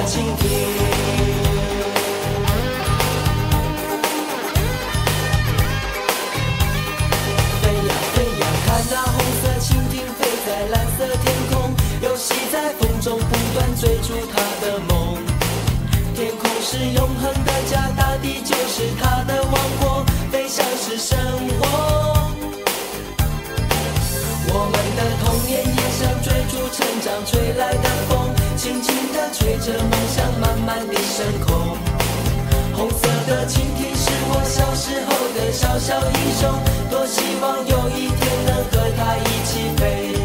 蜻蜓。那红色蜻蜓飞在蓝色天空，游戏在风中，不断追逐它的梦。天空是永恒的家，大地就是它的王国，飞翔是生活。我们的童年也像追逐成长吹来的风，轻轻地吹着梦想慢慢地升空。红色的蜻蜓是我小时候的小小英雄，多希望有一天能和它一起飞。